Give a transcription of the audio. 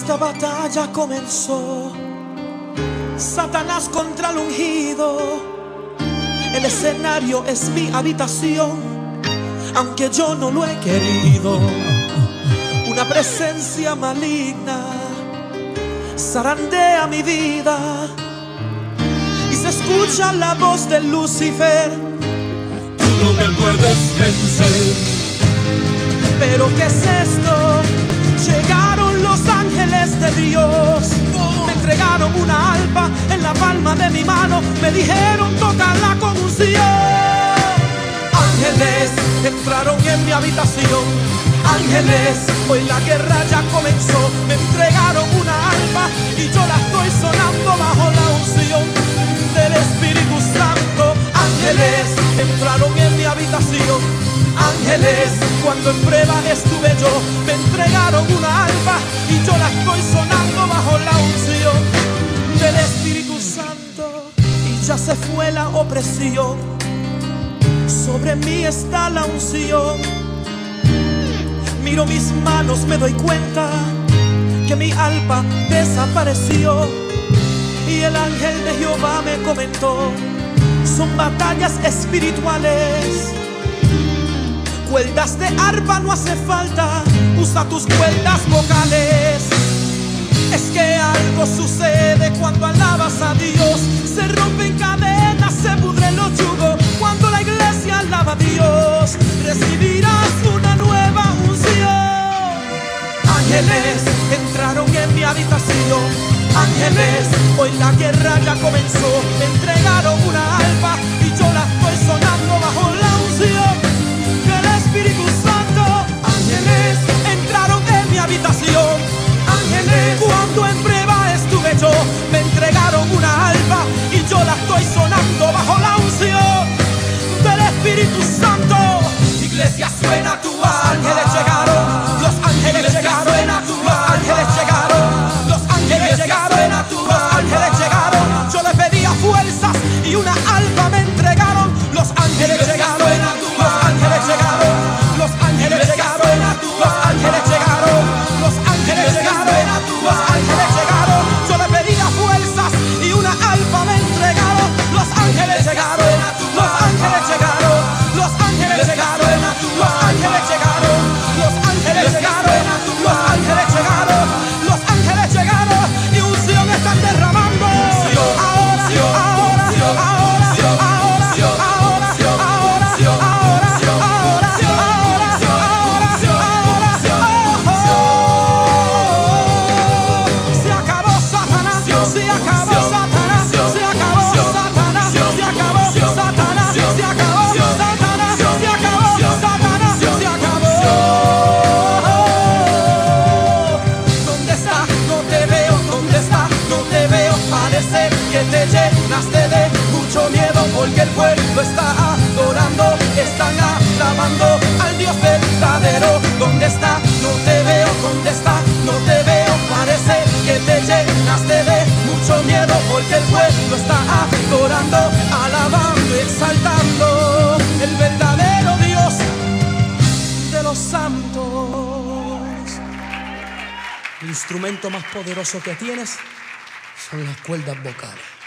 Esta batalla comenzó, Satanás contra el ungido. El escenario es mi habitación, aunque yo no lo he querido. Una presencia maligna zarandea mi vida y se escucha la voz de Lucifer: tú no me puedes vencer. ¿Pero qué es esto? Llegaron los ángeles de Dios, me entregaron una arpa en la palma de mi mano, me dijeron tócala con unción. Ángeles entraron en mi habitación, ángeles, hoy la guerra ya comenzó. Me entregaron una arpa y yo la estoy sonando bajo la unción del Espíritu Santo. Ángeles entraron en mi habitación, ángeles, cuando en prueba estuve yo, me entregaron una arpa y yo la estoy sonando bajo la unción del Espíritu Santo. Y ya se fue la opresión, sobre mí está la unción. Miro mis manos, me doy cuenta que mi arpa desapareció. Y el ángel de Jehová me comentó: son batallas espirituales. Cuerdas de arpa no hace falta, usa tus cuerdas vocales. Es que algo sucede cuando alabas a Dios. Se rompen cadenas, se pudren los yugos. Cuando la iglesia alaba a Dios, recibirás una nueva unción. Ángeles entraron en mi habitación, ángeles, hoy la guerra ya comenzó. Me entregaron una arpa y yo la estoy sonando bajo la unción del Espíritu Santo. Ángeles entraron en mi habitación, ángeles, cuando en prueba estuve yo, me entregaron una arpa y yo la estoy sonando bajo la unción del Espíritu Santo. Iglesia, suena tu alma. Ángeles llegaron, los ángeles llegaron, los ángeles llegaron, los ángeles llegaron, los ángeles llegaron. Yo les pedía fuerzas y una arpa me entregaron. Los ángeles llegaron, los ángeles llegaron, los ángeles llegaron, los ángeles llegaron, los ángeles llegaron, los ángeles llegaron. Yo le pedía fuerzas y una arpa me entregaron. Los ángeles llegaron, los ángeles llegaron, los ángeles llegaron, los ángeles llegaron, los ángeles llegaron, los ángeles llegaron, los ángeles llegaron y unción están derramando. Ahora, ahora, ahora, que te llenaste de mucho miedo, porque el pueblo está adorando, están alabando al Dios verdadero. ¿Dónde está? No te veo. ¿Dónde está? No te veo. Parece que te llenaste de mucho miedo, porque el pueblo está adorando, alabando, exaltando el verdadero Dios de los santos. El instrumento más poderoso que tienes son las cuerdas vocales.